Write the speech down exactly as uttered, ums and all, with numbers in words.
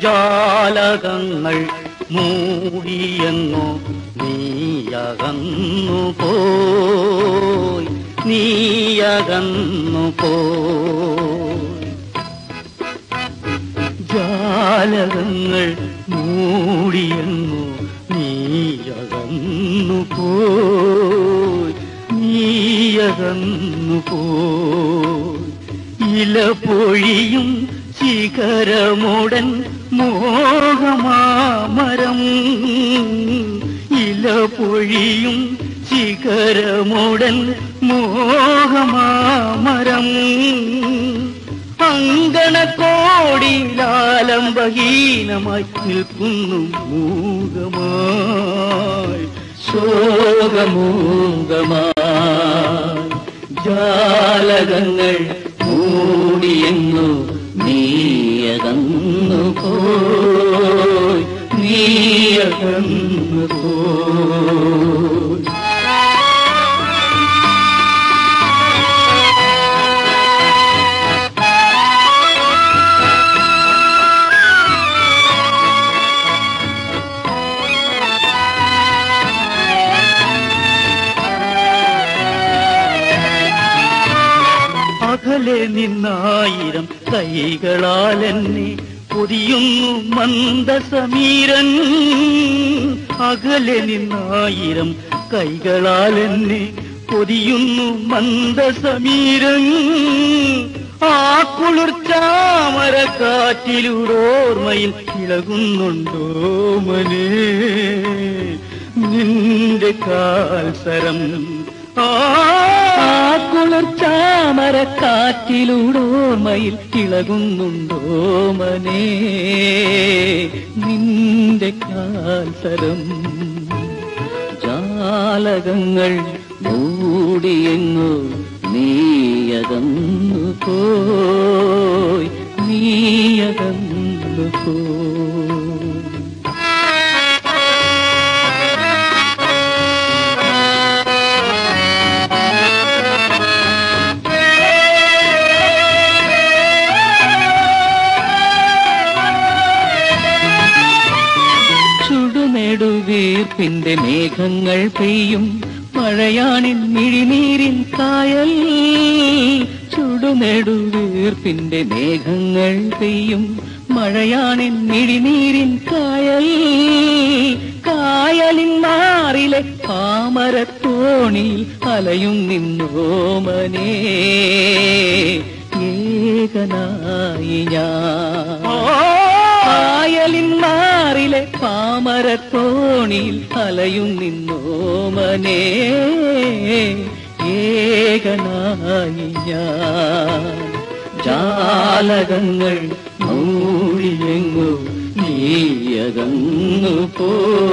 ജാലകങ്ങൾ മൂടിയെങ്ങോ നീയകന്നു പോയി, നീയകന്നു പോയി. ജാലകങ്ങൾ മൂടിയെങ്ങോ നീയകന്നു പോയി, നീയകന്നു പോയി. ഇല പൊഴിയും ശിഖരമുടൻ മോഹമാമരം, ഇല പൊഴിയും ശിഖരമുടൻ മോഹമാമരം. അങ്കണക്കോടിലാലംബഹീനമായി നിൽക്കുന്നു മൂകമായി, ശോകമൂകമായി. ജാലകങ്ങൾ മൂടിയെങ്ങോ നീയകന്നു പോയി, നീയകന്നു പോയി. അകലെ നിന്നായിരം കൈകളാലെന്നെ പൊതിയുന്നു മന്ദസമീരൻ, അകലെ നിന്നായിരം കൈകളാലെന്നെ പൊതിയുന്നു മന്ദസമീരൻ. ആ കുളിർച്ചാമര കാറ്റിലൂടോർമ്മയിൽ ഇളകുന്നുണ്ടോ മനെ നിന്റെ കാൽസരം. ആ കുളിർച്ചാമര കാറ്റിലൂടോർമ്മയിൽ ഇളകുന്നുണ്ടോ മനെ നിന്റെ കാൽസരം. ജാലകങ്ങൾ മൂടിയെങ്ങോ നീയകന്നു പോയി, നീയകന്നു പോയി. ചുടുനെടുവീർപ്പിന്റെ മേഘങ്ങൾ പെയ്യും മഴയാണിൻ മിഴിനീരിൻ കായൽ, ചുടുനെടുവീർപ്പിന്റെ മേഘങ്ങൾ പെയ്യും മഴയാണിൻ മിഴിനീരിൻ കായൽ. കായലിൻ മാറിലെ പാമരത്തോണിയിൽ അലയും നിന്നോമനേ ഏകനായി ഞാൻ. കായലിൻ മാറിലെ പാമരത്തോണിയിൽ അലയും നിന്നോമനേ ഏകനായി ഞാൻ. ജാലകങ്ങൾ മൂടിയെങ്ങോ നീയകന്നു പോ.